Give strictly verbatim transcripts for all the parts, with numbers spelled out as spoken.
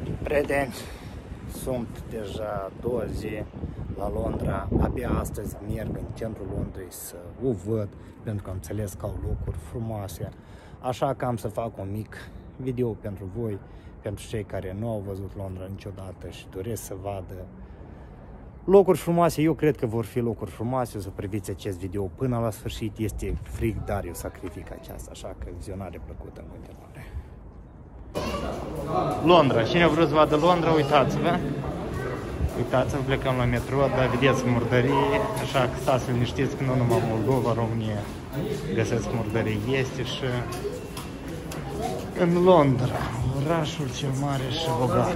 Prieteni, sunt deja două zi la Londra, abia astăzi merg în centrul Londrei să o văd, pentru că am înțeles că au locuri frumoase, așa că am să fac un mic video pentru voi, pentru cei care nu au văzut Londra niciodată și doresc să vadă locuri frumoase. Eu cred că vor fi locuri frumoase, o să priviți acest video până la sfârșit, este frig, dar eu sacrific aceasta, așa că vizionare plăcută în continuare. Londra, cine a vrut să vadă Londra, uitați-vă, uitați-vă, plecăm la metro, dar vedeți murdării, așa că stați liniștiți că nu numai Moldova, România găsesc murdării, este și în Londra, orașul cel mare și bogat.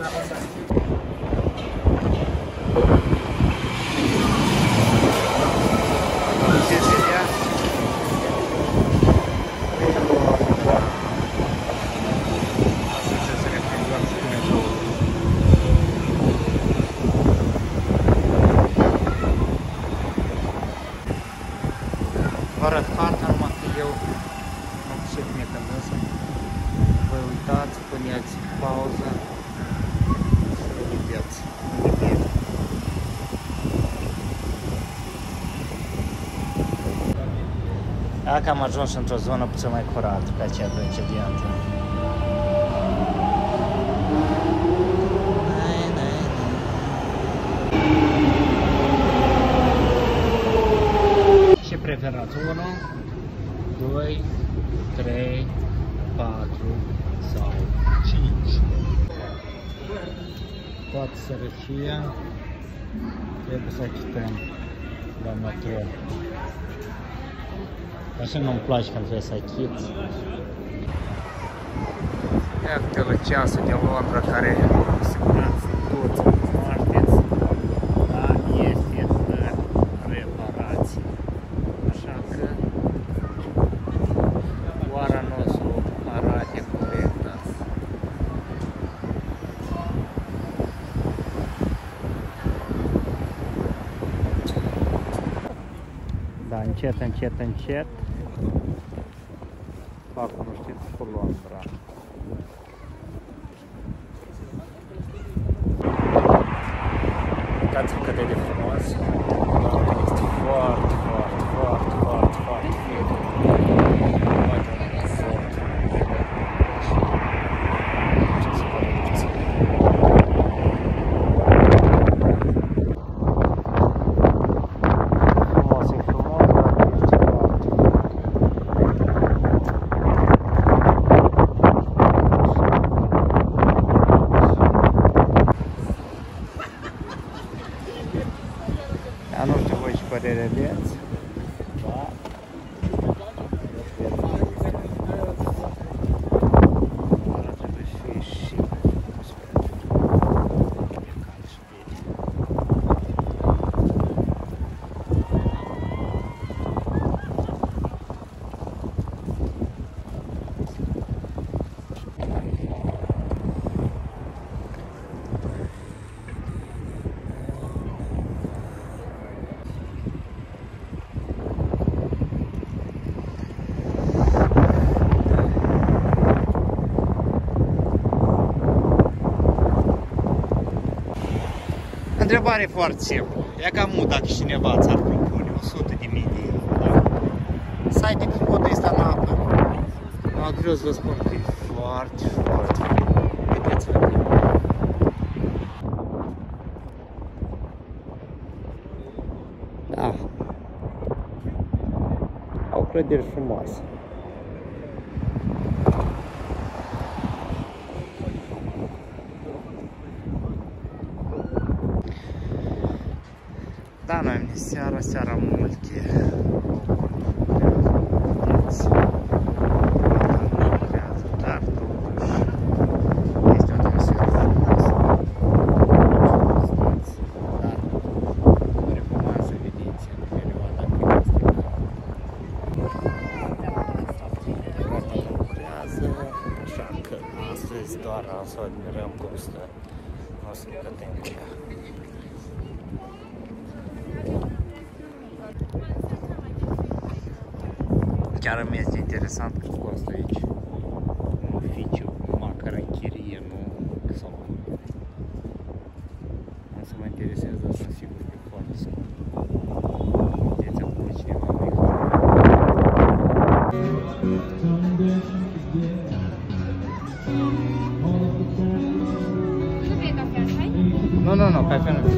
Vă arăt harta, numai că eu am și bine că însă. Vă uitați, puneți pauză și vedeți unde e. Dacă am ajuns într-o zonă puțin mai curată ca cea precedentă. Ce preferați? unu, doi, trei, patru sau cinci? Toată sărăcia trebuie să achităm la metro. Așa nu-mi place când trebuie să achiți. Iată la ceasul de Londra care cu siguranță toți cunoașteți, dar este în reparație. Așa că oara nu o să arate corect azi. Da, încet, încet, încet fac cunoștință cu Londra. Uitați-vă cât e de frumos. Londra este foarte, foarte, foarte, foarte, foarte frig. Poate un fort. Ce se poate puțin. Frumos e frumos, dar ești foarte. Dar nu știu voi ce părere aveți. Da. Ar trebui să fie și întrebare foarte simplă. E cam mult dacă cineva ți-ar propune o sută de mii de euro, da? Să ai decât codul ăsta în apă. Mă greu să vă spun că e foarte, foarte frumos. Vedeți-vă. Da. Au clădiri frumoase. Da, noi am seara, seara multe dar totuși este o atmosferă frumoasă. Dar recomand să vedeți în perioada când este roata nu lucrează, așa că astăzi doar să admirăm cum stă, nu o să ne cătem cu ea. Chiar îmi este interesant că costă aici un oficiu, măcar în chirie, nu sau sigur că e foarte scump. Vedeți, acolo cineva mai Nu vrei cafea, hai? Nu, nu, nu, cafea nu.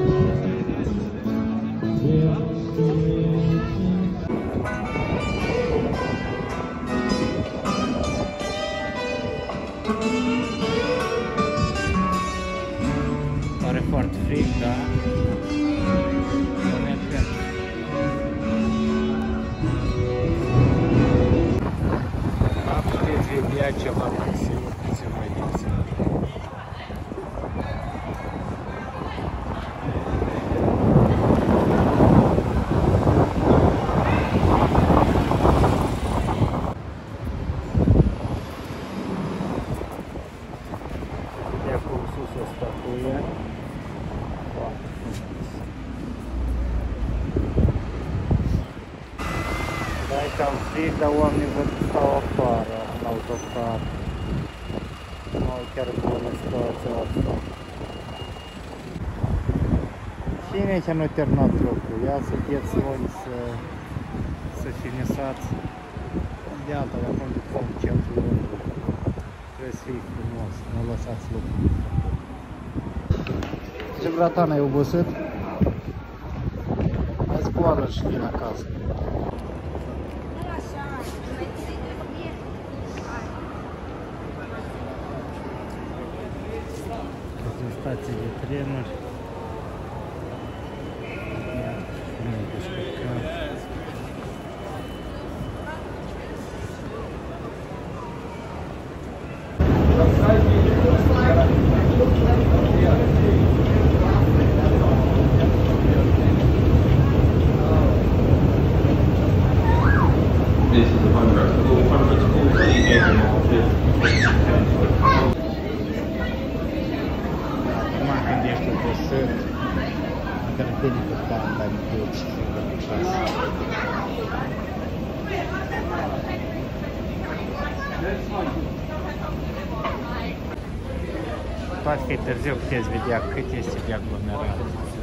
Pare foarte frig, da? Nu merg pentru. Da, puteți vedea ceva taxiuri, puțin mai lipsit. De acolo sus o statuie. Foarte frumos. Da, e cam frig, dar oamenii văd că stau afară, în autocar. Nu au chiar bună situația asta. Cine aici nu a terminat jocul? Ia să fieți oni să, să finisați. De alta, de acolo după în centrul Londrei. Trebuie să fie frumos, nu lăsați locul. Ce, bratan, ai obosit? Hai zboară și vine acasă. Este stație de trenuri. Nu e descurcat. This is a hundred. All hundreds also you get them off the Acum când ești obosit, măcar bine că bani ai mulți și să vă acasă. Toate că e târziu puteți vedea cât este de aglomerat.